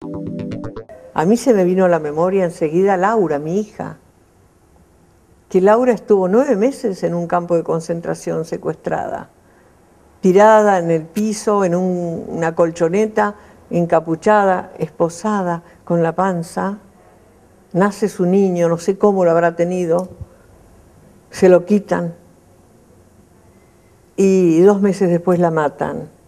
A mí se me vino a la memoria enseguida Laura, mi hija, que Laura estuvo 9 meses en un campo de concentración secuestrada, tirada en el piso, en una colchoneta, encapuchada, esposada, con la panza. Nace su niño, no sé cómo lo habrá tenido, se lo quitan y 2 meses después la matan.